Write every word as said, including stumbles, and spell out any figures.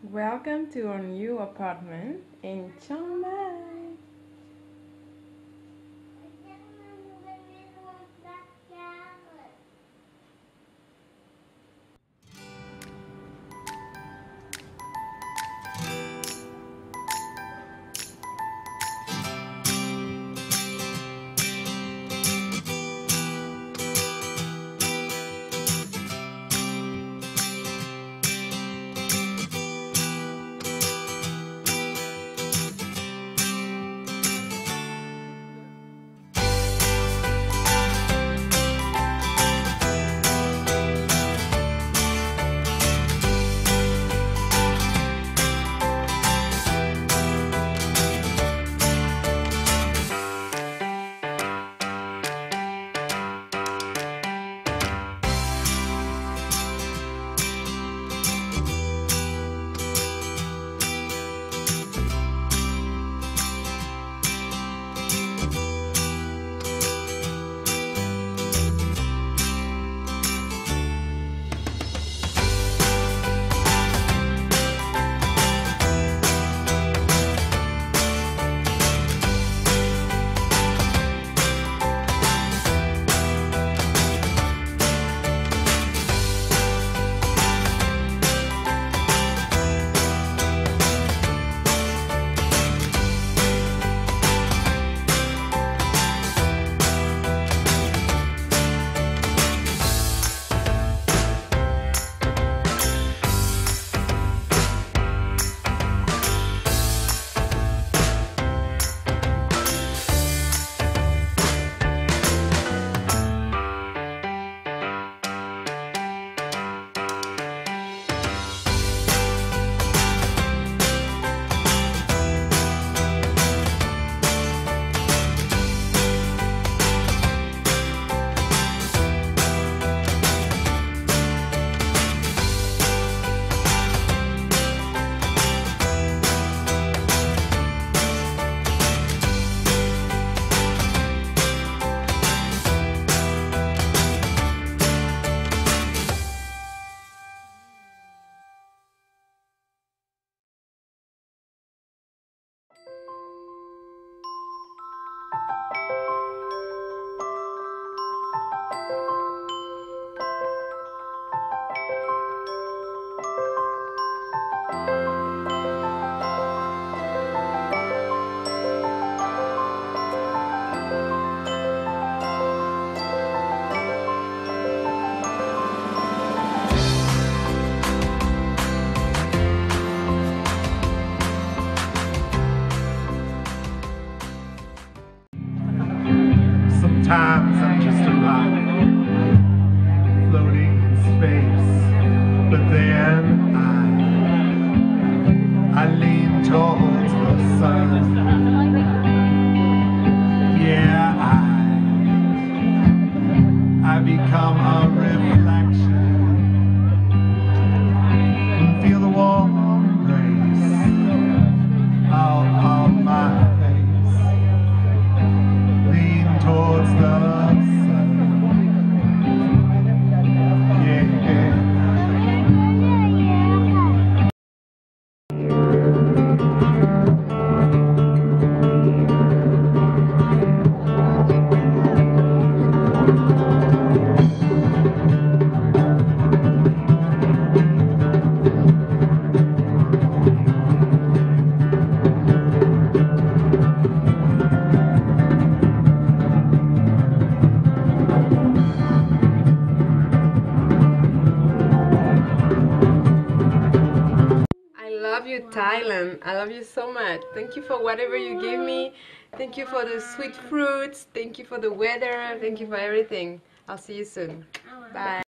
Welcome to our new apartment in Chiang Mai. Sometimes I'm just a rock floating in space, but then I I lean towards the sun. Yeah, I I become a reflection and feel the warm embrace out of my face. Lean towards the sun. Yeah. I love you, Thailand. I love you so much. Thank you for whatever you give me. Thank you for the sweet fruits. Thank you for the weather. Thank you for everything. I'll see you soon. Bye.